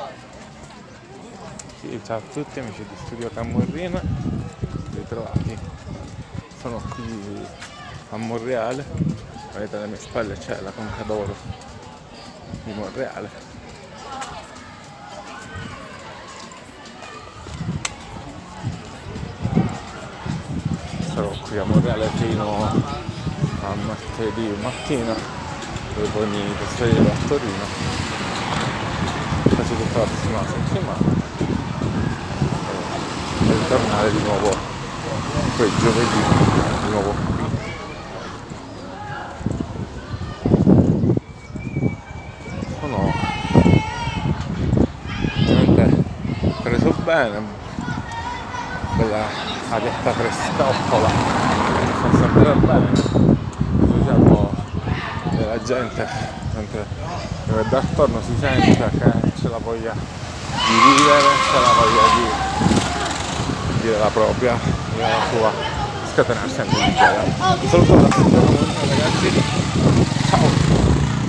Sì, ciao a tutti amici di Studio Camorrina, ritrovati. Sono qui a Monreale, vedete alle mie spalle c'è la Conca d'Oro di Monreale. Sarò qui a Monreale fino a martedì mattina, dove poi mi trasferirò a Torino, quasi tutta la prossima settimana, e ritornare di nuovo poi giovedì di nuovo qui. Sono veramente preso bene, bella arietta frescottola, fa sempre bene, vediamo la gente mentre mi guarda attorno si sente che c'è la voglia di vivere, c'è la voglia di dire la propria, dire la sua, scatenarsi anche di gioia. Un saluto da tutti ragazzi, ciao!